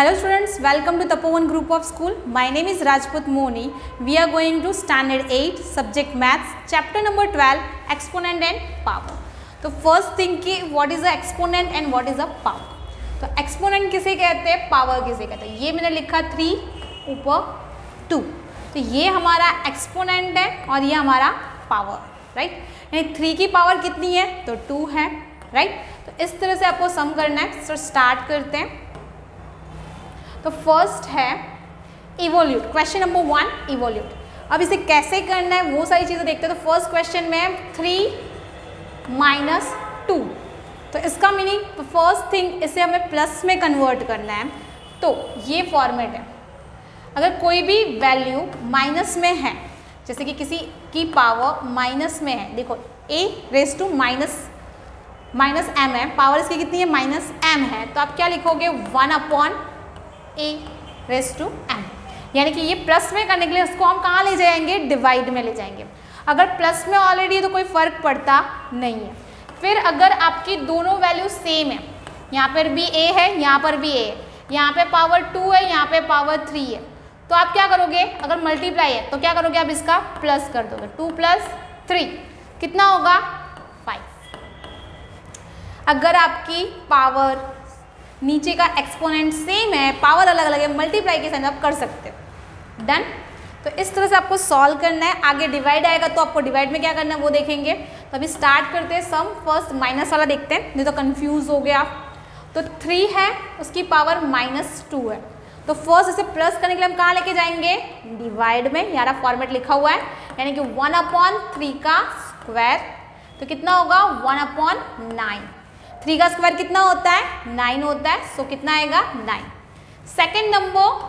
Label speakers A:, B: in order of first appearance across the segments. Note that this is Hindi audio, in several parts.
A: Hello students, welcome to Tapovan Group of School. My name is Rajput Moni. We are going to Standard 8, Subject Maths, Chapter number 12, Exponent and Power. तो first thing कि what is a exponent and what is a power. तो exponent किसे कहते हैं, power किसे कहते हैं. ये मैंने लिखा 3 ऊपर 2. तो ये हमारा exponent है और ये हमारा power, right? यानी 3 की पावर कितनी है तो 2 है, right? तो इस तरह से आपको सम करना है. तो स्टार्ट करते हैं. तो फर्स्ट है इवोल्यूट. Question number 1 evolute. अब इसे कैसे करना है वो सारी चीज़ें देखते हैं. तो फर्स्ट क्वेश्चन में 3 माइनस 2. तो इसका मीनिंग, तो फर्स्ट थिंग इसे हमें प्लस में कन्वर्ट करना है. तो ये फॉर्मेट है. अगर कोई भी वैल्यू माइनस में है, जैसे कि किसी की पावर माइनस में है, देखो a raise to minus m है, पावर इसकी कितनी है माइनस m है, तो आप क्या लिखोगे 1 a रेज टू m. यानी कि ये प्लस में करने के लिए उसको हम कहाँ ले जाएंगे, डिवाइड में ले जाएंगे. अगर प्लस में ऑलरेडी है तो कोई फर्क पड़ता नहीं है. फिर अगर आपकी दोनों वैल्यू सेम है, यहाँ पर भी a है, यहाँ पर भी a है, यहाँ पे पावर 2 है, यहाँ पे पावर 3 है, तो आप क्या करोगे, अगर मल्टीप्लाई है तो क्या करोगे, आप इसका प्लस कर दोगे. 2 + 3 कितना होगा 5. अगर आपकी पावर नीचे का एक्सपोनेंट सेम है, पावर अलग अलग है, मल्टीप्लाई के साथ आप कर सकते हो. डन. तो इस तरह से आपको सॉल्व करना है. आगे डिवाइड आएगा तो आपको डिवाइड में क्या करना है वो देखेंगे. तो अभी स्टार्ट करते हैं सम. फर्स्ट माइनस वाला देखते हैं, नहीं तो कंफ्यूज हो गया. तो 3 है, उसकी पावर -2 है. तो फर्स्ट इसे प्लस करने के लिए हम कहाँ लेके जाएंगे, डिवाइड में. यारा फॉर्मेट लिखा हुआ है, यानी कि 1/3 का स्क्वायर. तो कितना होगा 1/9. 3 का स्क्वायर कितना होता है 9 होता है. सो कितना आएगा 9. सेकेंड नंबर,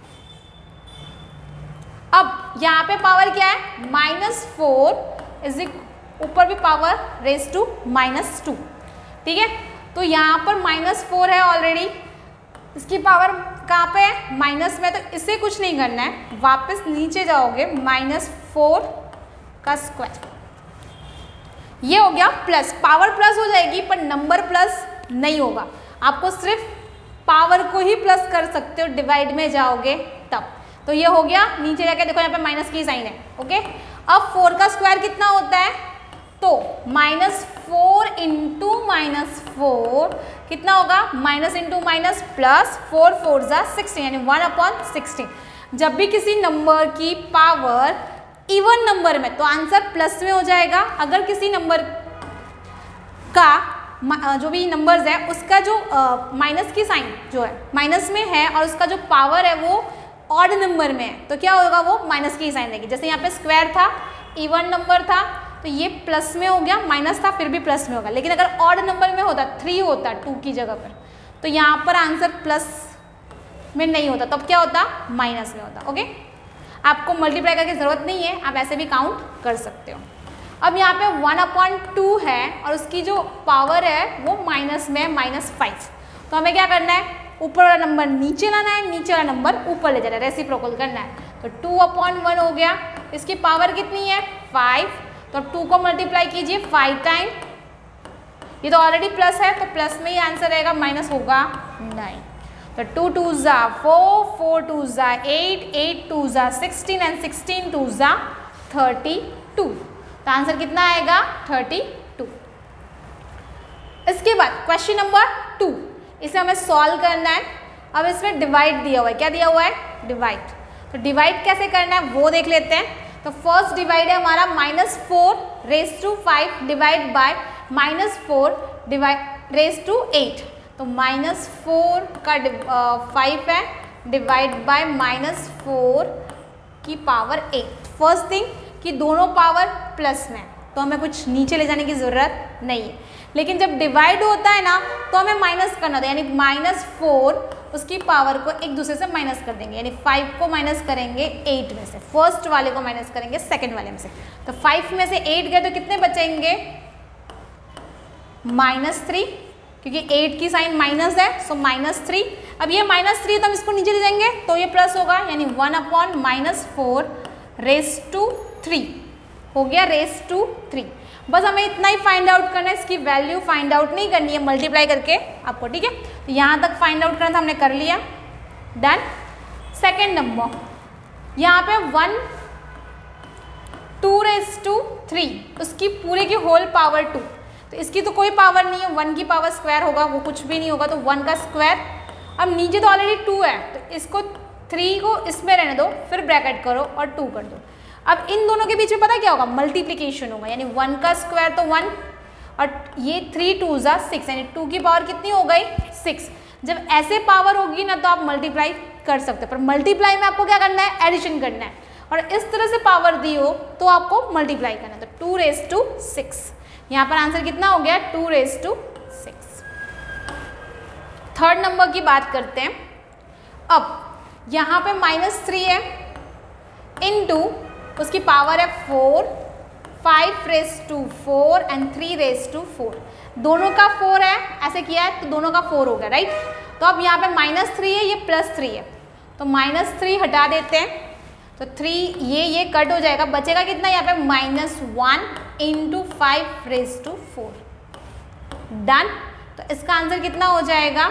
A: अब यहाँ पे पावर क्या है -4 इज ऊपर भी पावर रेज टू -2. ठीक है. तो यहाँ पर -4 है ऑलरेडी, इसकी पावर कहाँ पे है माइनस में. तो इसे कुछ नहीं करना है, वापस नीचे जाओगे, -4 का स्क्वायर. ये हो गया प्लस. पावर प्लस हो जाएगी पर नंबर प्लस नहीं होगा. आपको सिर्फ पावर को ही प्लस कर सकते हो डिवाइड में जाओगे तब. तो ये हो गया. नीचे जाके देखो यहाँ पे माइनस की साइन है. ओके. अब 4 का स्क्वायर कितना होता है, तो -4 × -4 कितना होगा, माइनस इंटू माइनस प्लस, 4 4 = 16 यानी 1/16. जब भी किसी नंबर की पावर इवन नंबर में, तो आंसर प्लस में हो जाएगा. अगर किसी नंबर का जो भी नंबर्स है उसका जो माइनस की साइन जो है माइनस में है और उसका जो पावर है वो ऑड नंबर में है, तो क्या होगा, वो माइनस की साइन देगी. जैसे यहाँ पे स्क्वायर था, इवन नंबर था, तो ये प्लस में हो गया, माइनस था फिर भी प्लस में होगा. लेकिन अगर ऑड नंबर में होता, 3 होता 2 की जगह पर, तो यहाँ पर आंसर प्लस में नहीं होता, तब क्या होता माइनस में होता. ओके. आपको मल्टीप्लाई करके ज़रूरत नहीं है, आप ऐसे भी काउंट कर सकते हो. अब यहाँ पे 1/2 है और उसकी जो पावर है वो माइनस में -5. तो हमें क्या करना है, ऊपर वाला नंबर नीचे लाना है, नीचे वाला नंबर ऊपर ले जाना है, रेसिप्रोकल करना है. तो 2/1 हो गया. इसकी पावर कितनी है 5. तो 2 को मल्टीप्लाई कीजिए 5 टाइम. ये तो ऑलरेडी प्लस है, तो प्लस में ही आंसर रहेगा, माइनस होगा 9. तो 2 2 = 4, 4 2 = 8, 8 2 = 16 एंड 16 2 = 32. तो आंसर कितना आएगा 32. इसके बाद क्वेश्चन नंबर 2, इसे हमें सॉल्व करना है. अब इसमें डिवाइड दिया हुआ है. क्या दिया हुआ है, डिवाइड. तो डिवाइड कैसे करना है वो देख लेते हैं. तो फर्स्ट डिवाइड है हमारा -4 raise to 5 divide by -4 raise to 8. तो -4 का 5 है डिवाइड बाय -4 की पावर 8. फर्स्ट थिंग कि दोनों पावर प्लस में, तो हमें कुछ नीचे ले जाने की ज़रूरत नहीं है. लेकिन जब डिवाइड होता है ना तो हमें माइनस करना होता है, यानी -4 उसकी पावर को एक दूसरे से माइनस कर देंगे. यानी 5 को माइनस करेंगे 8 में से, फर्स्ट वाले को माइनस करेंगे सेकंड वाले में से. तो 5 में से 8 गए तो कितने बचेंगे -3, क्योंकि 8 की साइन माइनस है, सो -3. अब ये -3 तो हम इसको नीचे ले जाएंगे तो ये प्लस होगा, यानी 1/-4 रेज टू 3 हो गया, रेज टू 3. बस हमें इतना ही फाइंड आउट करना है, इसकी वैल्यू फाइंड आउट नहीं करनी है मल्टीप्लाई करके आपको. ठीक है. तो यहाँ तक फाइंड आउट करना था, हमने कर लिया. डन। सेकेंड नंबर यहाँ पे 1 2�3, उसकी पूरे की होल पावर 2, तो इसकी तो कोई पावर नहीं है, 1 की पावर स्क्वायर होगा, वो कुछ भी नहीं होगा, तो 1 का स्क्वायर। अब नीचे तो ऑलरेडी 2 है, तो इसको 3 को इसमें रहने दो, फिर ब्रैकेट करो और 2 कर दो। अब इन दोनों के बीच में पता क्या होगा, मल्टीप्लिकेशन होगा, यानी 1 का स्क्वायर तो 1 और ये 3 2 जा 6, यानी 2 की पावर कितनी हो गई 6। जब ऐसे पावर होगी ना तो आप मल्टीप्लाई कर सकते हो, पर मल्टीप्लाई में आपको क्या करना है, एडिशन करना है, और इस तरह से पावर दी हो तो आपको मल्टीप्लाई करना है, तो 2�6। यहाँ पर आंसर कितना हो गया 2�6। थर्ड नंबर की बात करते हैं। अब यहाँ पे -3 है, इनटू उसकी पावर है 4, 5⁴ एंड 3⁴। दोनों का 4 है, ऐसे किया है तो दोनों का 4 हो गया, राइट। तो अब यहाँ पे -3 है, ये +3 है, तो -3 हटा देते हैं, तो 3 ये कट हो जाएगा, बचेगा कितना यहाँ पे -1 × 5⁴। डन। तो इसका आंसर कितना हो जाएगा,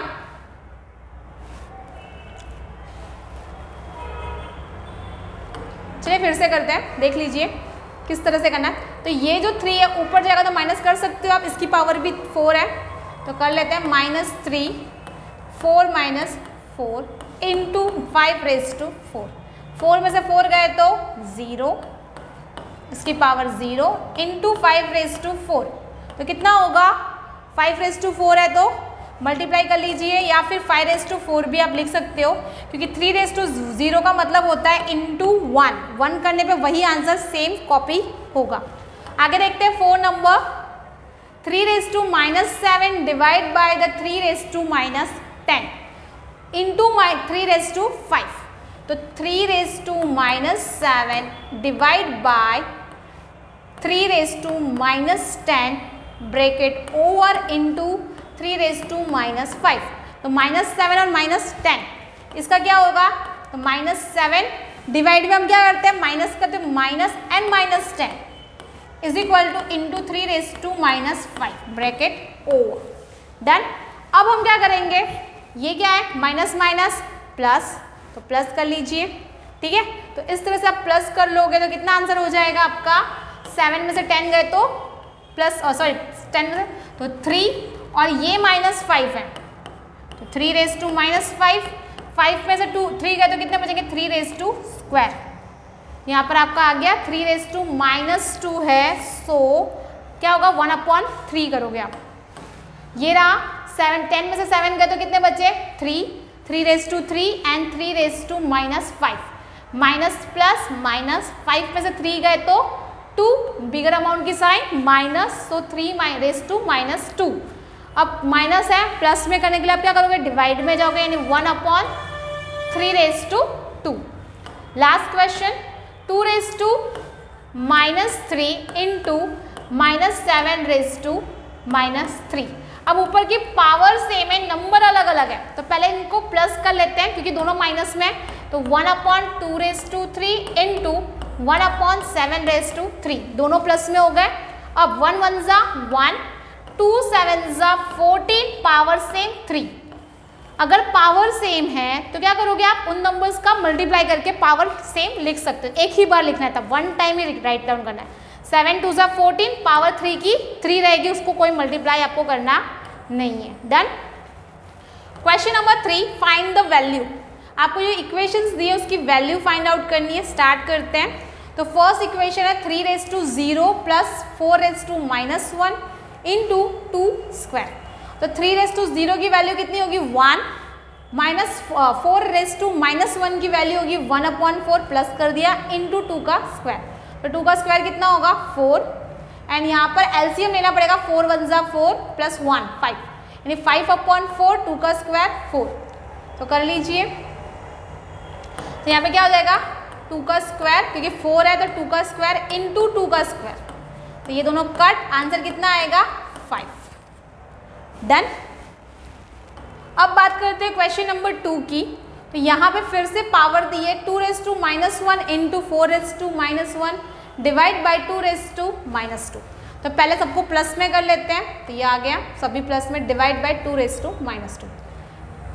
A: चलिए फिर से करते हैं, देख लीजिए किस तरह से करना है। तो ये जो 3 है ऊपर जाएगा तो माइनस कर सकते हो आप, इसकी पावर भी 4 है, तो कर लेते हैं -3 4 -4 × 5⁴। 4 में से 4 गए तो 0, इसकी पावर 0 × 5⁴, तो कितना होगा 5⁴ है तो मल्टीप्लाई कर लीजिए, या फिर 5⁴ भी आप लिख सकते हो, क्योंकि 3�0 का मतलब होता है × 1 करने पे वही आंसर सेम कॉपी होगा। आगे देखते हैं 4 नंबर, 3⁻7 डिवाइड बाय द 3⁻10 × 3⁵, तो 3⁻7 divide by 3⁻10 bracket over into 3⁻5, तो -7 और -10, इसका क्या होगा, तो -7 डिवाइड में हम क्या करते हैं, माइनस करते हैं, -n - 10 is equal to into 3⁻5 bracket over. Done. अब हम क्या करेंगे, ये क्या है माइनस माइनस प्लस, तो प्लस कर लीजिए, ठीक है। तो इस तरह से आप प्लस कर लोगे तो कितना आंसर हो जाएगा आपका, 7 में से 10 गए तो प्लस, सॉरी 10 में तो 3, और ये -5 है, तो 3⁻5, 5 में से 3 गए तो कितने बचेंगे 3⁻²। यहाँ पर आपका आ गया 3⁻2 है, सो क्या होगा 1/3 करोगे आप। ये रहा 7, 10 में से 7 गए तो कितने बचे 3, 3⁻3 एंड 3⁻5, माइनस प्लस माइनस, 5 में से 3 गए तो 2, बिगर अमाउंट की साइन माइनस, सो 3⁻2। अब माइनस है, प्लस में करने के लिए आप क्या करोगे, डिवाइड में जाओगे, यानी 1/3⁻2। Last question, 2⁻3 into -7⁻3। अब ऊपर की पावर सेम है, नंबर अलग अलग है, तो पहले इनको प्लस कर लेते हैं क्योंकि दोनों माइनस में, तो 1/2⁵ इंटू 1/7⁻3, दोनों प्लस में हो गए। अब 1 1 जा 1, 2 7 जा 14, पावर सेम 3। अगर पावर सेम है तो क्या करोगे आप, उन नंबर्स का मल्टीप्लाई करके पावर सेम लिख सकते हो, एक ही बार लिखना है, तब 1 टाइम ही राइट डाउन करना है। 7 2 जा 14, पावर 3 की 3 रहेगी, उसको कोई मल्टीप्लाई आपको करना नहीं है। Done. Question number 3, find the value. आपको जो इक्वेशंस दी है उसकी वैल्यू फाइंड आउट करनी है। स्टार्ट करते हैं। तो फर्स्ट इक्वेशन है 3⁻0 प्लस 4⁻1 इंटू 2 स्क्वायर। तो 3⁻0 की वैल्यू कितनी होगी 1, माइनस 4⁻1 की वैल्यू होगी 1/4, प्लस कर दिया इंटू 2 का स्क्वायर। तो 2 का स्क्वायर कितना होगा 4, एंड यहाँ पर एलसीएम लेना पड़ेगा, 4 1 जा 4 प्लस 1 5, यानी 5/4, 2 का स्क्वायर 4। तो कर लीजिए, तो यहाँ पे क्या हो जाएगा 2 का स्क्वायर, क्योंकि 4 है तो 2 का स्क्वायर इंटू 2 का स्क्वायर, तो ये दोनों कट, आंसर कितना आएगा 5। डन। अब बात करते हैं क्वेश्चन नंबर 2 की। तो यहाँ पे फिर से पावर दी है 2⁻1 इंटू 4⁻1 डिवाइड बाई 2⁻2। तो पहले सबको प्लस में कर लेते हैं, तो ये आ गया सभी प्लस में, डिवाइड बाई 2⁻2।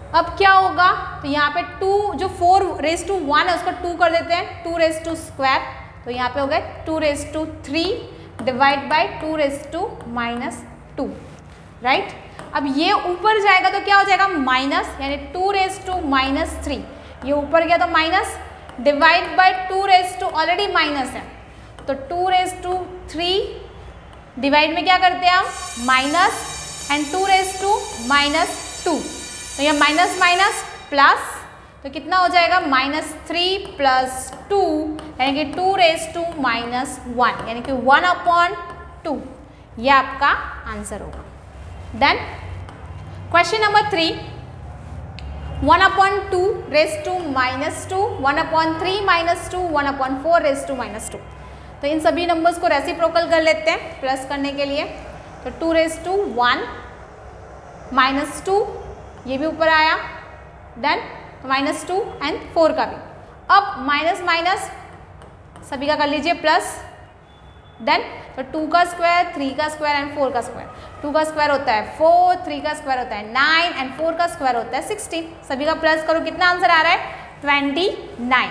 A: अब क्या होगा, तो यहाँ पे 2 जो 4⁻1 है उसको 2 कर देते हैं, 2⁻², तो यहाँ पे हो गए 2⁻³ डिवाइड बाई 2⁻², राइट। अब ये ऊपर जाएगा तो क्या हो जाएगा माइनस, यानी 2⁻³ ये ऊपर गया तो minus, divide by 2 already minus है, तो 2⁻³ डिवाइड में क्या करते हैं हम माइनस, एंड 2⁻², तो ये माइनस माइनस प्लस, तो कितना हो जाएगा -3 + 2 यानी कि 2⁻⁻1 यानी कि 1/2, ये आपका आंसर होगा। Then question number 3, 1/2 raised to -2, 1/3 -2, 1/4 raised to -2। तो इन सभी नंबर्स को रेसिप्रोकल कर लेते हैं प्लस करने के लिए, तो 2⁻1 -2 ये भी ऊपर आया, डन, तो -2 एंड 4 का भी। अब माइनस माइनस सभी का कर लीजिए प्लस, देन तो 2 का स्क्वायर, 3 का स्क्वायर एंड 4 का स्क्वायर। 2 का स्क्वायर होता है 4, 3 का स्क्वायर होता है 9 एंड 4 का स्क्वायर होता है 16। सभी का प्लस करो, कितना आंसर आ रहा है 29।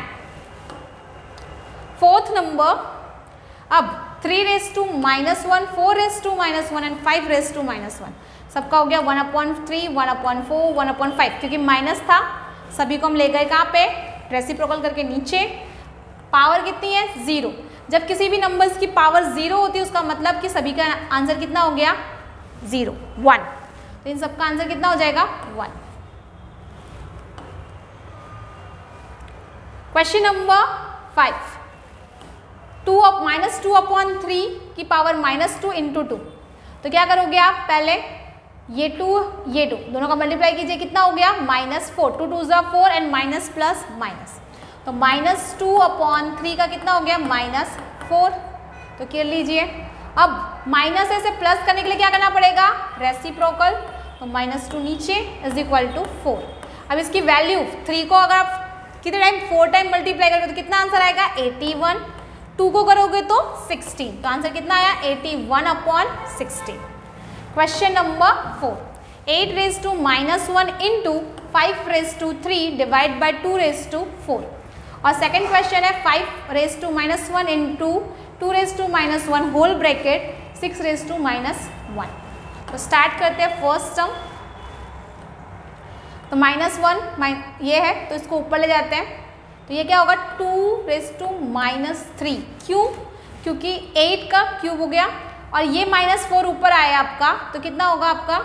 A: फोर्थ नंबर, अब 3⁻⁻1, 4⁻⁻1 एंड 5⁻⁻1 सबका हो गया 1/3, 1/4, 1/5, क्योंकि माइनस था सभी को हम ले गए कहाँ पे रेसिप्रोकल करके नीचे। पावर कितनी है 0, जब किसी भी नंबर्स की पावर 0 होती है उसका मतलब कि सभी का आंसर कितना हो गया 0, 1, तो इन सबका आंसर कितना हो जाएगा 1। क्वेश्चन नंबर 5, -2/3 की पावर -2 × 2, तो क्या करोगे आप, पहले ये 2 दोनों का मल्टीप्लाई कीजिए, कितना हो गया -4, 2 2 = 4 एंड माइनस प्लस माइनस, तो -2/3 का कितना हो गया -4, तो कर लीजिए। अब माइनस से प्लस करने के लिए क्या करना पड़ेगा रेसिप्रोकल, तो -2 नीचे = 4। अब इसकी वैल्यू 3 को अगर आप कितने टाइम 4 टाइम मल्टीप्लाई करोगे तो कितना आंसर आएगा 81, 2 को करोगे तो 16, तो आंसर कितना आया 81/16। क्वेश्चन नंबर 4, 8⁻⁻1 × 5⁻³ डिवाइड बाई 2⁻4, और सेकंड क्वेश्चन है 5⁻⁻1 × 2⁻⁻1 होल ब्रैकेट 6⁻⁻1। तो स्टार्ट करते हैं फर्स्ट टर्म, तो -1 ये है तो इसको ऊपर ले जाते हैं, तो ये क्या होगा 2⁻3, क्यों, क्योंकि 8 का क्यूब हो गया और ये -4 ऊपर आया आपका, तो कितना होगा आपका,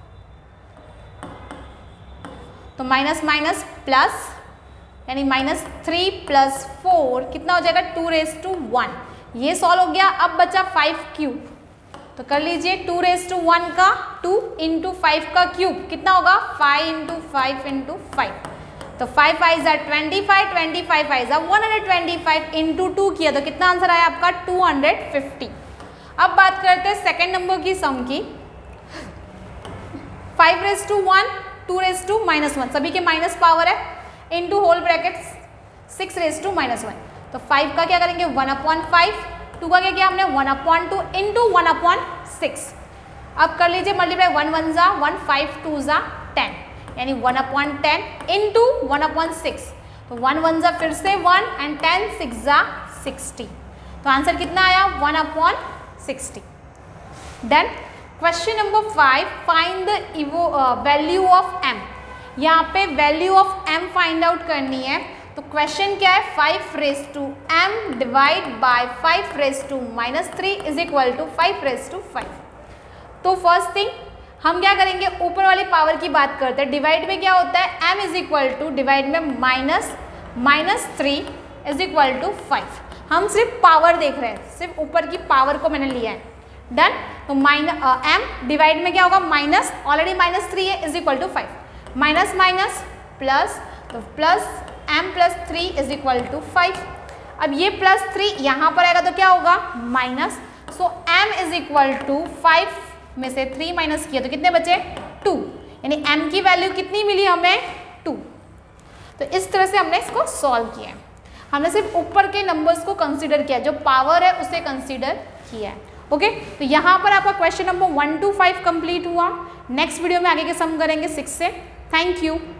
A: तो माइनस माइनस प्लस यानी -3 + 4 कितना हो जाएगा 2⁻1, ये सॉल्व हो गया। अब बचा 5 क्यूब, तो कर लीजिए 2⁻1 का 2 × 5 का क्यूब कितना होगा 5 × 5 × 5, तो 5 5 = 25, 25 5 = 125 × 2 किया तो कितना आंसर आया आपका 250। अब बात करते हैं सेकेंड नंबर की सम की, 5⁻1 2⁻−1 सभी के माइनस पावर है इनटू होल ब्रैकेट 6⁻−1, तो 5 का क्या करेंगे 1/5, 2 का क्या किया हमने 1/2 × 1/6। अब कर लीजिए मल्टीप्लाई, 1 1 ज़ा 1, 5 2 ज़ा 10 यानी 1/10 × 1/6, तो 1 1 ज़ा फिर से 1 एंड 10 6 ज़ा 60, तो आंसर कितना आया 1/60। Then question number 5, find the value of m। यहाँ पे value of m find out करनी है, तो क्वेश्चन क्या है 5⁻m डिवाइड बाय 5⁻³ = 5⁻5। तो फर्स्ट थिंग हम क्या करेंगे, ऊपर वाली पावर की बात करते हैं। डिवाइड में क्या होता है m = डिवाइड में -3 = 5। हम सिर्फ पावर देख रहे हैं, सिर्फ ऊपर की पावर को मैंने लिया है, डन। तो m डिवाइड में क्या होगा माइनस, ऑलरेडी -3 है = 5, माइनस माइनस प्लस, तो प्लस m + 3 = 5। अब ये +3 यहाँ पर आएगा तो क्या होगा माइनस, सो m = 5 में से 3 माइनस किया तो कितने बचे 2, यानी m की वैल्यू कितनी मिली हमें 2। तो इस तरह से हमने इसको सॉल्व किया है, हमने सिर्फ ऊपर के नंबर्स को कंसीडर किया, जो पावर है उसे कंसीडर किया है। ओके, तो यहाँ पर आपका क्वेश्चन नंबर 1 to 5 कंप्लीट हुआ। नेक्स्ट वीडियो में आगे के सम करेंगे 6 से। Thank you.